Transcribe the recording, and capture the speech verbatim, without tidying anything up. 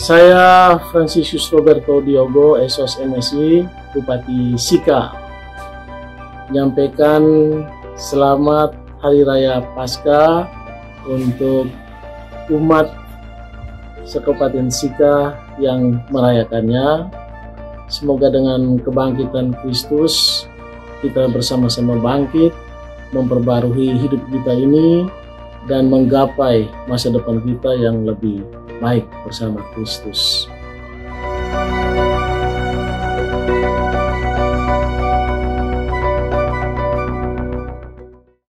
Saya Fransisius Roberto Diogo, S O S M S I, Bupati Sika, menyampaikan selamat Hari Raya Paskah untuk umat Sekabupaten Sika yang merayakannya. Semoga dengan kebangkitan Kristus kita bersama-sama bangkit, memperbarui hidup kita ini, dan menggapai masa depan kita yang lebih baik bersama Kristus.